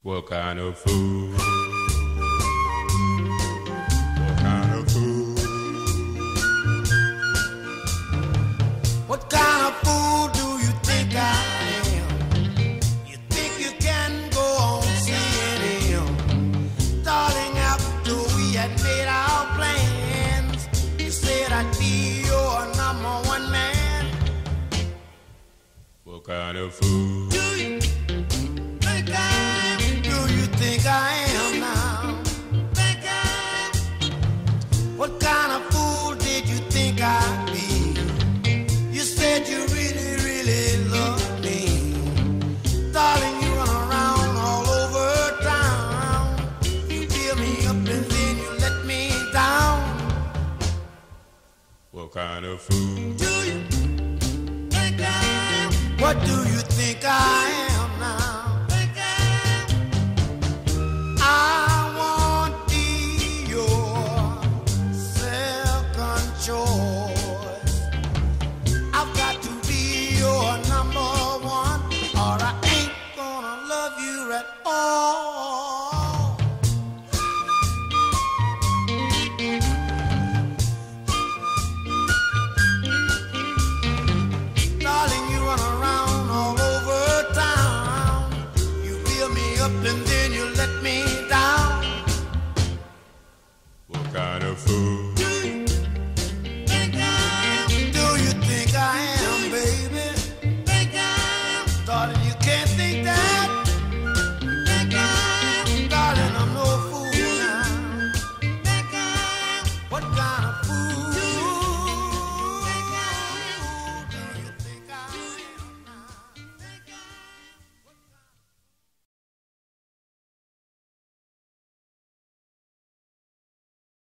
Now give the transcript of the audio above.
What kind of food? What kind of food? What kind of fool do you think I am? You think you can go on seeing him? Darling, after we had made our plans, you said I'd be your number one man. What kind of food? Do you think I am? Do you think I am now? Think I am? What kind of fool did you think I'd be? You said you really, really love me. Darling, you run around all over town. You fill me up and then you let me down. What kind of food? Do you think I am? What do you think I am now? Think I am? I want be your second choice. I've got to be your number one, or I ain't gonna love you at all. Darling, you run around all over town. You fill me up and then you let me down. What kind of food?